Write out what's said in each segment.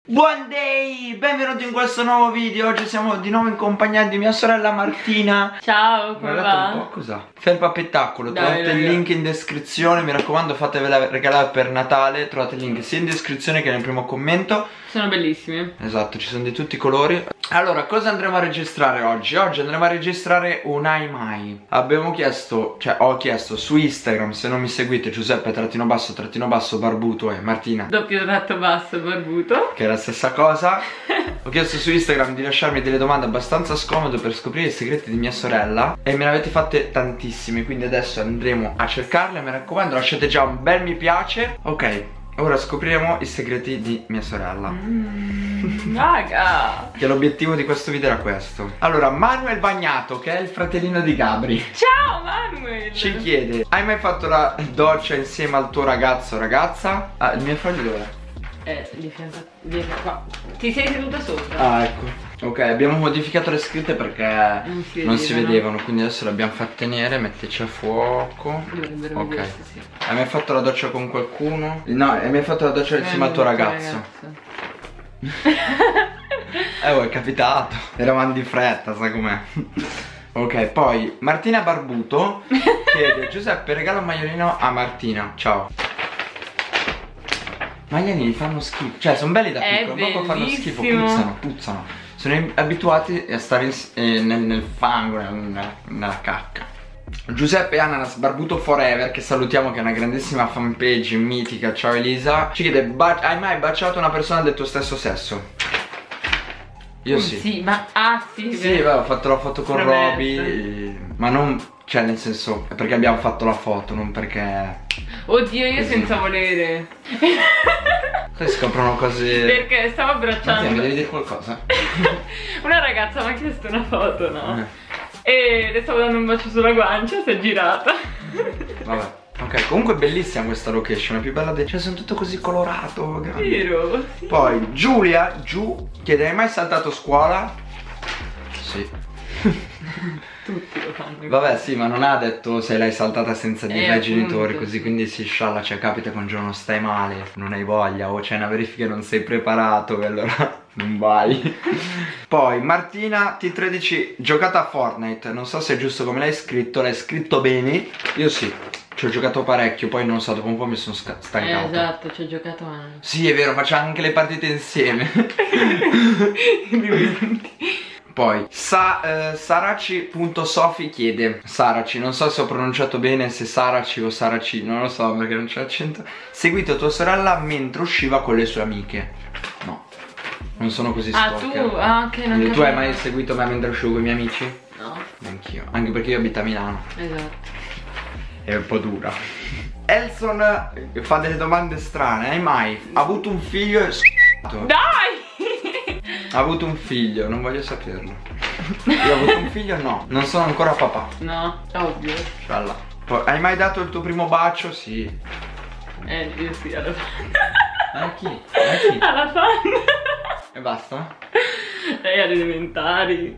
Buon day! Benvenuti in questo nuovo video. Oggi siamo di nuovo in compagnia di mia sorella Martina. Ciao, come va? Un po' cosa? Felpa Pettacolo. Trovate il link in descrizione. Mi raccomando, fatevela regalare per Natale. Trovate il link sia in descrizione che nel primo commento. Sono bellissimi. Esatto, ci sono di tutti i colori. Allora, cosa andremo a registrare oggi? Oggi andremo a registrare un Ai Mai. Abbiamo chiesto, cioè ho chiesto su Instagram, se non mi seguite, Giuseppe__ Barbuto e Martina __ Barbuto, che è la stessa cosa. Ho chiesto su Instagram di lasciarmi delle domande abbastanza scomode per scoprire i segreti di mia sorella e me ne avete fatte tantissime, quindi adesso andremo a cercarle. Mi raccomando, lasciate già un bel mi piace. Ok, ora scopriremo i segreti di mia sorella. Raga, che l'obiettivo di questo video era questo. Allora, Manuel Bagnato, che è il fratellino di Gabri, ciao Manuel, ci chiede: hai mai fatto la doccia insieme al tuo ragazzo o ragazza? Ah, il mio foglio dov'è? Di fianco qua. Ti sei seduta sopra. Ah, ecco. Ok, abbiamo modificato le scritte perché non si vedevano, quindi adesso le abbiamo fatte nere. Mettici a fuoco. Dovrebbero ok. vedersi, sì. Hai mai fatto la doccia con qualcuno? No, hai mai fatto la doccia insieme al tuo ragazzo? È capitato. Eravamo di fretta, sai com'è. Ok, poi Martina Barbuto chiede: Giuseppe, regala un magliolino a Martina. Ciao. Magliolini fanno schifo. Cioè, sono belli da piccolo, dopo fanno schifo, puzzano. Sono abituati a stare nel fango, nella cacca. Giuseppe Ananas Barbuto Forever, che salutiamo, che è una grandissima fanpage mitica. Ciao Elisa. Ci chiede: hai mai baciato una persona del tuo stesso sesso? Io sì. Sì, ma sì. Sì, beh, ho fatto la foto con Roby, ma non, cioè nel senso, è perché abbiamo fatto la foto, non perché. Oddio, io così. senza volere. Poi scoprono cose. Perché stavo abbracciando. Mi devi dire qualcosa? Una ragazza mi ha chiesto una foto, no? E le stavo dando un bacio sulla guancia, si è girata. Vabbè. Ok, comunque è bellissima questa location, è più bella cioè sono tutto così colorato, vero? Sì. Poi Giulia chiede: hai mai saltato scuola? Sì. Tutti lo fanno. Vabbè, sì, ma non ha detto se l'hai saltata senza dire ai genitori, così, sì. quindi si scialla, cioè capita che un giorno stai male, non hai voglia, o c'è una verifica e non sei preparato e allora non vai. Poi Martina T13, giocata a Fortnite, non so se è giusto come l'hai scritto bene. Io sì, ci ho giocato parecchio, poi non so, dopo un po' mi sono stancato. Esatto, ci ho giocato anche. Sì, è vero, facciamo anche le partite insieme. Poi Saraci.sofi chiede: Saraci, non so se ho pronunciato bene, se Saraci o Saraci, non lo so perché non c'è accento. Seguito tua sorella mentre usciva con le sue amiche. No, non sono così stalker. Tu? Ah, che non tu hai mai seguito me mentre uscivo con i miei amici? No. Neanch'io, anche perché io abito a Milano. Esatto. È un po' dura. Elson fa delle domande strane. Hai mai avuto un figlio e Dai! Ha avuto un figlio, non voglio saperlo. Io ho avuto un figlio? No, non sono ancora papà. No, ovvio. Scialla. Poi, hai mai dato il tuo primo bacio? Sì. Io sì, alla fan. A chi? Alla fan. E basta? Lei alle elementari.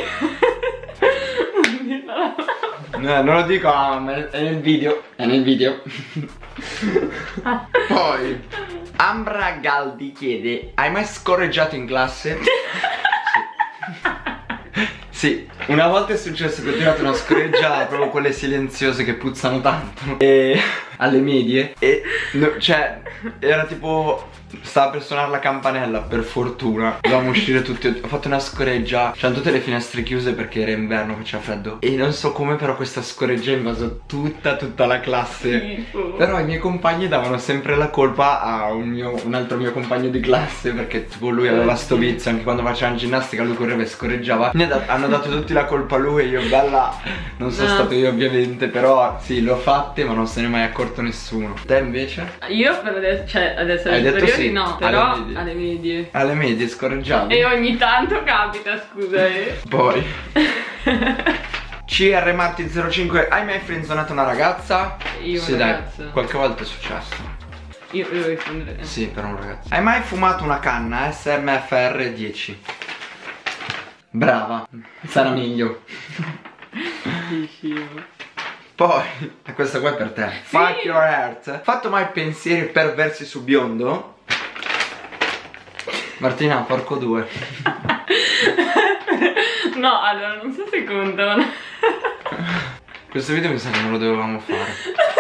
No, non lo dico, ma è nel video. È nel video. Poi Ambra Galdi chiede: hai mai scorreggiato in classe? Sì, una volta è successo che ho tirato una scorreggiata, proprio quelle silenziose che puzzano tanto, e alle medie, e cioè era tipo, stava per suonare la campanella, per fortuna dovevamo uscire tutti. Ho fatto una scoreggia, c'erano tutte le finestre chiuse perché era inverno, faceva freddo, e non so come, però questa scoreggia ha invaso tutta la classe. Schifo. Però i miei compagni davano sempre la colpa a un altro mio compagno di classe, perché tipo lui aveva sto vizio, anche quando faceva ginnastica lui correva e scorreggiava. Hanno dato tutti la colpa a lui e io bella, non sono stato io ovviamente, però sì, l'ho fatte ma non se ne è mai accorto nessuno. Te invece? Io per adesso, cioè adesso hai detto sì, no, però alle medie. Alle medie scorreggiavi? E ogni tanto capita, scusa. Poi CR Marti 05, hai mai frenzonato una ragazza? Io sì, una dai, ragazza. qualche volta è successo. Io devo rispondere. Sì, per un ragazzo. Hai mai fumato una canna SMFR 10? Brava, sarà meglio. Poi, questa qua è per te. Sì. Fuck your heart. Fatto mai pensieri perversi su biondo? Martina, porco due. No, allora non so se contano. Questo video mi sa che non lo dovevamo fare.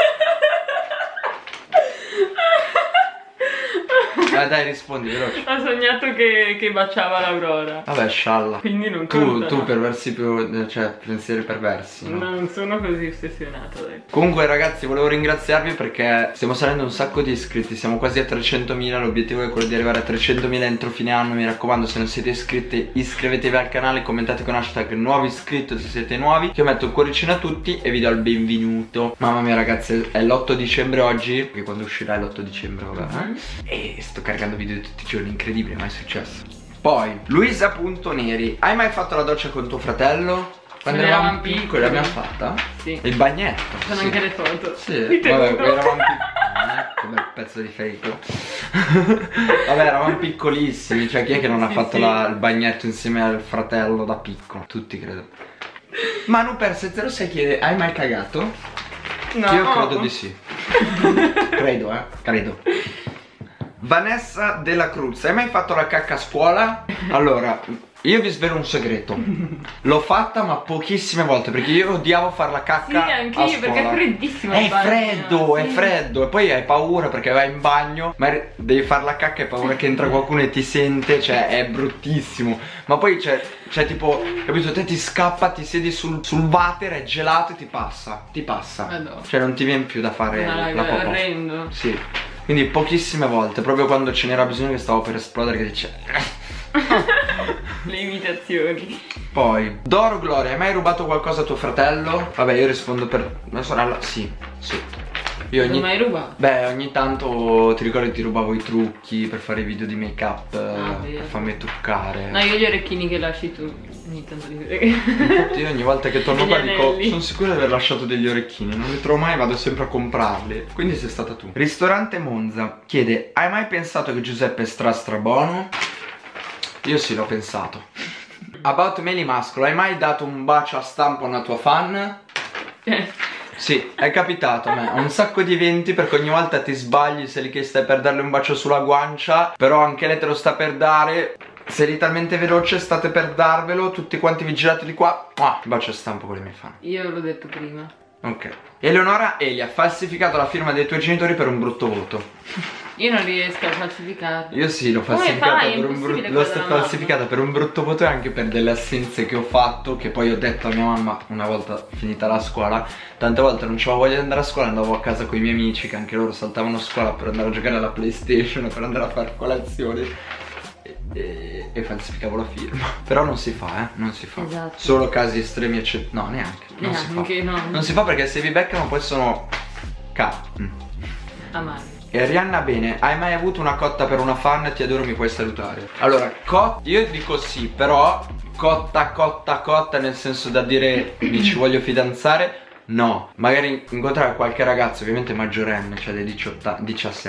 Dai, rispondi veloce. Ho sognato che baciava l'Aurora. Vabbè, scialla. Quindi non conta. Tu perversi più, cioè pensieri perversi, no? Non sono così ossessionata, dai. Comunque ragazzi, volevo ringraziarvi perché stiamo salendo un sacco di iscritti. Siamo quasi a 300.000. L'obiettivo è quello di arrivare a 300.000 entro fine anno. Mi raccomando, se non siete iscritti, iscrivetevi al canale, commentate con hashtag nuovo iscritto se siete nuovi, che io metto un cuoricino a tutti e vi do il benvenuto. Mamma mia ragazzi, è l'8 dicembre oggi, che quando uscirà è l'8 dicembre, vabbè, E sto caricando video tutti i giorni, incredibile, mai successo. Poi Luisa.neri, hai mai fatto la doccia con tuo fratello? Quando eravamo piccoli l'abbiamo fatta? Sì. Il bagnetto. Sono sì. anche le foto. Sì, vabbè, eravamo che bel pezzo di fake. Vabbè, eravamo piccolissimi, cioè chi è che non ha fatto il bagnetto insieme al fratello da piccolo? Tutti credo. Manu per 706 chiede, hai mai cagato? No. Io credo di sì. Credo. Vanessa della Cruz, hai mai fatto la cacca a scuola? Allora, io vi svelo un segreto. L'ho fatta ma pochissime volte, perché io odiavo fare la cacca. Sì, anche a io, scuola. perché è freddissimo. È freddo. E poi hai paura perché vai in bagno, ma devi fare la cacca e hai paura che entra qualcuno e ti sente. Cioè è bruttissimo. Ma poi c'è tipo, capito, te ti scappa, ti siedi sul water, è gelato e ti passa. Madonna. Cioè non ti viene più da fare la popò. È orrendo. Sì. Quindi pochissime volte, proprio quando ce n'era bisogno, che stavo per esplodere, che dice Le imitazioni. Poi Doro Gloria, hai mai rubato qualcosa a tuo fratello? Vabbè, io rispondo per mia sorella, sì. Io Non hai mai rubato? Beh, ogni tanto ti ricordi ti rubavo i trucchi per fare i video di make up, per farmi truccare. No, io gli orecchini che lasci tu ogni tanto li vedo. Infatti io ogni volta che torno qua dico, anelli. sono sicuro di aver lasciato degli orecchini, non li trovo mai, vado sempre a comprarli. Quindi sei stata tu. Ristorante Monza chiede, hai mai pensato che Giuseppe è strabuono? Io sì, l'ho pensato. About Meli Mascolo, hai mai dato un bacio a stampo a una tua fan? Sì, è capitato a me. Ho un sacco di eventi perché ogni volta ti sbagli, sei lì che stai per darle un bacio sulla guancia, però anche lei te lo sta per dare. Sei lì talmente veloce, state per darvelo, tutti quanti vi girate di qua. Bacio a stampo con le mie fan. Io l'ho detto prima. Ok. Eleonora Eli ha falsificato la firma dei tuoi genitori per un brutto voto. Io non riesco a falsificarlo. Io sì, l'ho falsificata per un brutto voto e anche per delle assenze che ho fatto, che poi ho detto a mia mamma una volta finita la scuola. Tante volte non c'avevo voglia di andare a scuola, andavo a casa con i miei amici, che anche loro saltavano a scuola per andare a giocare alla PlayStation, per andare a fare colazione, e falsificavo la firma. Però non si fa, non si fa. Esatto. Solo casi estremi eccezionali. No, neanche. Non si fa. No. Non si fa perché se vi beccano poi sono Amari. E Arianna bene, hai mai avuto una cotta per una fan? Ti adoro, mi puoi salutare. Allora, io dico sì, però cotta nel senso da dire mi ci voglio fidanzare, no. Magari incontrare qualche ragazzo, ovviamente maggiorenne, cioè dei 17,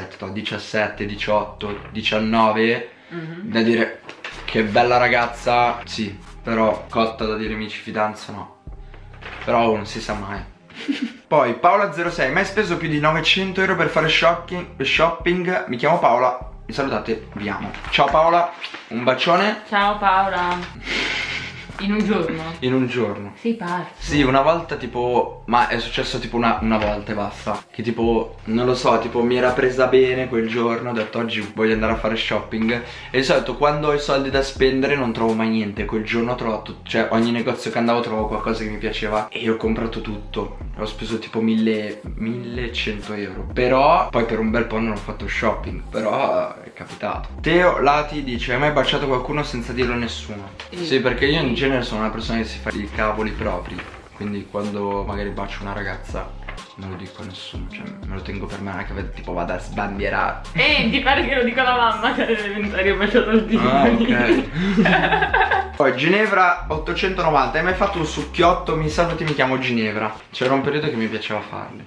18, 19, da dire che bella ragazza, sì. Però cotta da dire mi ci fidanzo, no. Però non si sa mai. Poi Paola06, hai mai speso più di 900 euro per fare shopping? Mi chiamo Paola, mi salutate, vi amo. Ciao Paola, un bacione. Ciao Paola. In un giorno? In un giorno. Sei pazzo. Sì, una volta tipo, ma è successo tipo una volta e basta. Che tipo, non lo so, tipo mi era presa bene quel giorno, ho detto oggi voglio andare a fare shopping. E di solito quando ho i soldi da spendere non trovo mai niente. Quel giorno ho trovato, cioè ogni negozio che andavo trovavo qualcosa che mi piaceva e ho comprato tutto. Ho speso tipo 1100 euro. Però poi per un bel po' non ho fatto shopping, però è capitato. Teo Lati dice, hai mai baciato qualcuno senza dirlo a nessuno? Sì, perché io in genere sono una persona che si fa i cavoli propri. Quindi quando magari bacio una ragazza non lo dico a nessuno, cioè me lo tengo per me, che tipo vado a sbandierare. Ti pare che lo dico alla mamma che all'elementare ho baciato il dito. Ok. Poi Ginevra 890, hai mai fatto un succhiotto? Mi saluti, mi chiamo Ginevra. C'era un periodo che mi piaceva farli.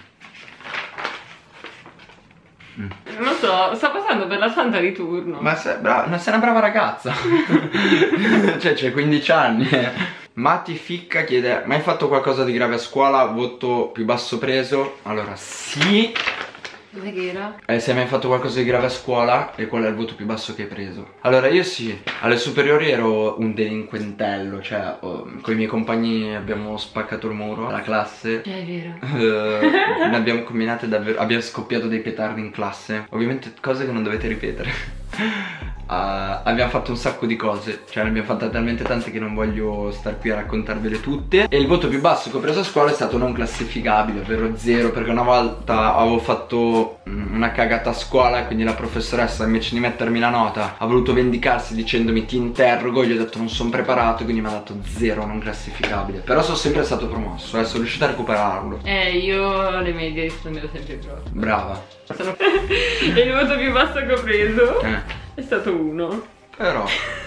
Non lo so, sta passando per la santa di turno. Ma sei una brava ragazza. Cioè c'hai 15 anni. Matti Ficca chiede, mai fatto qualcosa di grave a scuola? Voto più basso preso? Allora sì, Cos'è che era? Se hai mai fatto qualcosa di grave a scuola e qual è il voto più basso che hai preso? Allora io sì, alle superiori ero un delinquentello, cioè con i miei compagni abbiamo spaccato il muro alla classe. È vero. Ne abbiamo combinate davvero, abbiamo scoppiato dei petardi in classe. Ovviamente cose che non dovete ripetere. Abbiamo fatto un sacco di cose, cioè ne abbiamo fatte talmente tante che non voglio star qui a raccontarvele tutte. E il voto più basso che ho preso a scuola è stato non classificabile, ovvero 0, perché una volta avevo fatto una cagata a scuola, quindi la professoressa invece di mettermi la nota ha voluto vendicarsi dicendomi ti interrogo, gli ho detto non sono preparato, quindi mi ha dato 0 non classificabile. Però sono sempre stato promosso, sono riuscito a recuperarlo. Io alle medie rispondevo sempre proprio. Brava. E il voto più basso che ho preso è stato 1. Però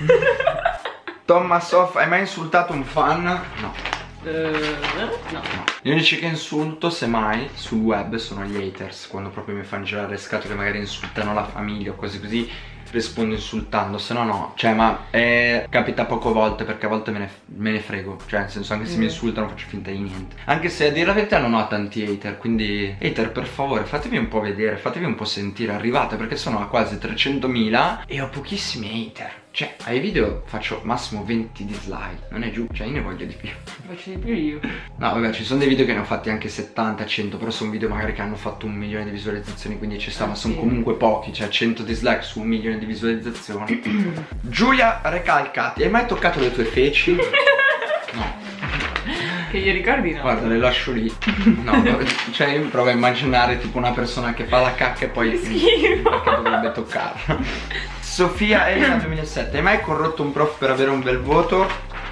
Thomas Off, hai mai insultato un fan? No. No. Gli unici che insulto, semmai, sul web sono gli haters. Quando proprio mi fanno girare le scatole, magari insultano la famiglia o cose così, rispondo insultando, se no no. Cioè ma capita poche volte, perché a volte me ne frego. Cioè nel senso, anche se mi insultano faccio finta di niente. Anche se a dire la verità non ho tanti hater. Quindi hater, per favore, fatevi un po' vedere, fatevi un po' sentire. Arrivate, perché sono a quasi 300.000 e ho pochissimi hater. Cioè ai video faccio massimo 20 dislike, non è giù, cioè io ne voglio di più. Faccio di più io. No vabbè, ci sono dei video che ne ho fatti anche 70, 100, però sono video magari che hanno fatto 1 milione di visualizzazioni, quindi ci sta, ma sono comunque pochi, cioè 100 dislike su 1 milione di visualizzazioni. Giulia Recalcati, hai mai toccato le tue feci? No. Che io ricordi no? Guarda, le lascio lì. No, cioè io provo a immaginare tipo una persona che fa la cacca e poi perché dovrebbe toccarla. Sofia Elena 2007, hai mai corrotto un prof per avere un bel voto?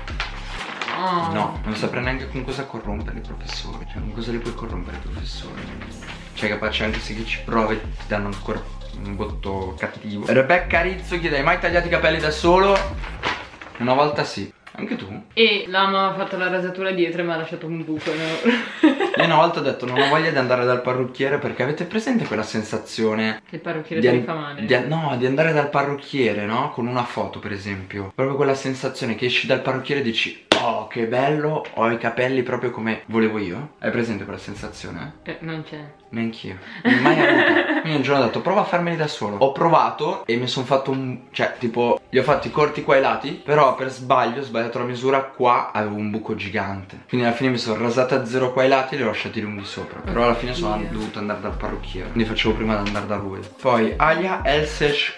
No, non saprei neanche con cosa corrompere i professori. Cioè con cosa li puoi corrompere i professori? Cioè capace anche se chi ci prova ti danno ancora un voto cattivo. Rebecca Rizzo chiede, hai mai tagliato i capelli da solo? Una volta sì. Anche tu? E l'ama ha fatto la rasatura dietro e mi ha lasciato un buco, no? Io una volta ho detto non ho voglia di andare dal parrucchiere, perché avete presente quella sensazione che il parrucchiere ti fa male? No, di andare dal parrucchiere, no? Con una foto per esempio. Proprio quella sensazione che esci dal parrucchiere e dici oh che bello, ho i capelli proprio come volevo io. Hai presente quella sensazione? Non c'è. Neanch'io, mai avuta. Quindi un giorno ho detto prova a farmeli da solo. Ho provato e mi sono fatto cioè tipo li ho fatti corti qua ai lati, però per sbaglio ho sbagliato la misura, qua avevo un buco gigante. Quindi alla fine mi sono rasata a 0 qua ai lati e li ho lasciati lunghi sopra. Però alla fine sono dovuto andare dal parrucchiere, quindi facevo prima di andare da lui. Poi Alia Elsesh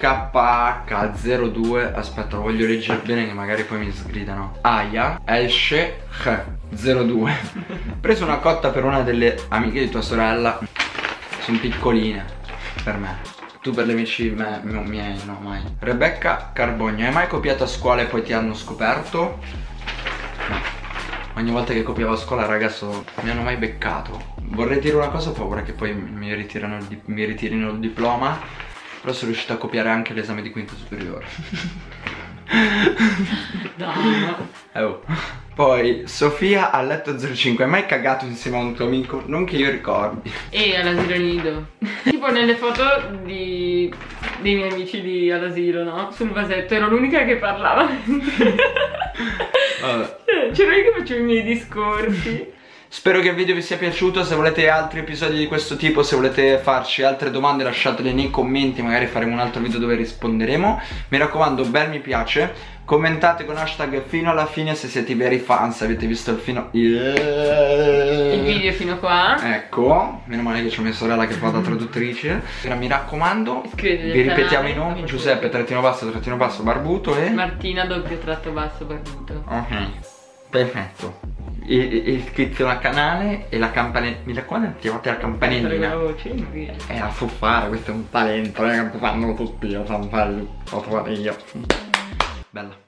KH02, aspetta, lo voglio leggere bene che magari poi mi sgridano. Alia Elsesh 02. Preso una cotta per una delle amiche di tua sorella. Sono piccoline per me. Tu per gli amici miei no, mai. Rebecca Carbogno, hai mai copiato a scuola e poi ti hanno scoperto? No. Ogni volta che copiavo a scuola, ragazzo, mi hanno mai beccato. Vorrei dire una cosa, ho paura che poi mi ritirino il diploma. Però sono riuscito a copiare anche l'esame di quinto superiore. No. Poi Sofia a letto 05, hai mai cagato insieme a un tuo amico? Non che io ricordi. E all'asilo nido. Tipo nelle foto dei miei amici all'asilo, no? Sul vasetto ero l'unica che parlava. C'ero io che facevo i miei discorsi. Spero che il video vi sia piaciuto. Se volete altri episodi di questo tipo, se volete farci altre domande, lasciatele nei commenti. Magari faremo un altro video dove risponderemo. Mi raccomando, bel mi piace. Commentate con hashtag fino alla fine se siete i veri fan, se avete visto il video fino qua. Ecco, meno male che c'ho mia sorella che fa da traduttrice. Mi raccomando, vi ripetiamo i nomi: Giuseppe __ barbuto e Martina __ barbuto. Ok, perfetto. Iscrizione al canale e la campanella. Mi raccomando, attivate la campanellina. La so fare, questo è un talento, lo fanno tutti, lo so fare io. Bella.